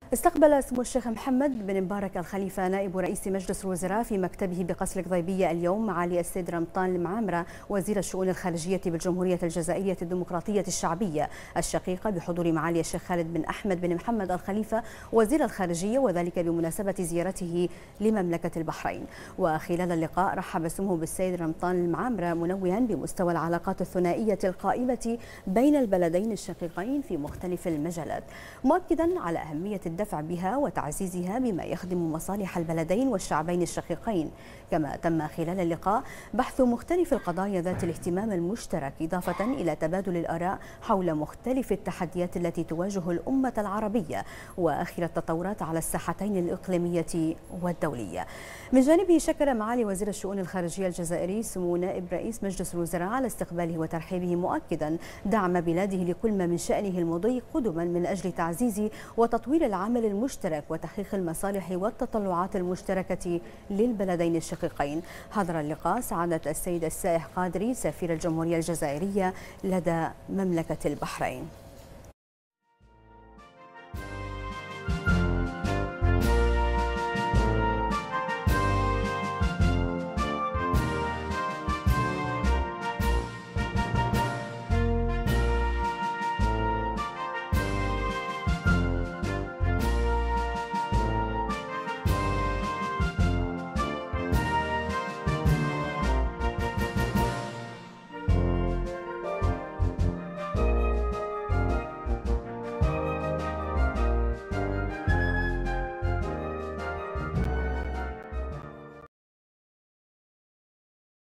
استقبل سمو الشيخ محمد بن مبارك الخليفة نائب رئيس مجلس الوزراء في مكتبه بقصر القضيبية اليوم معالي السيد رمضان المعامرة وزير الشؤون الخارجية بالجمهورية الجزائرية الديمقراطية الشعبية الشقيقة، بحضور معالي الشيخ خالد بن أحمد بن محمد الخليفة وزير الخارجية، وذلك بمناسبة زيارته لمملكة البحرين. وخلال اللقاء رحب سموه بالسيد رمضان المعامرة منوها بمستوى العلاقات الثنائية القائمة بين البلدين الشقيقين في مختلف المجالات، مؤكدا على أهمية الدفع بها وتعزيزها بما يخدم مصالح البلدين والشعبين الشقيقين. كما تم خلال اللقاء بحث مختلف القضايا ذات الاهتمام المشترك، إضافة إلى تبادل الآراء حول مختلف التحديات التي تواجه الأمة العربية وآخر التطورات على الساحتين الإقليمية والدولية. من جانبه شكر معالي وزير الشؤون الخارجية الجزائري سمو نائب رئيس مجلس الوزراء على استقباله وترحيبه، مؤكدا دعم بلاده لكل ما من شأنه المضي قدما من أجل تعزيز وتطوير العمل المشترك وتحقيق المصالح والتطلعات المشتركة للبلدين الشقيقين. حضر اللقاء سعادة السيد السائح قادري سفير الجمهورية الجزائرية لدى مملكة البحرين.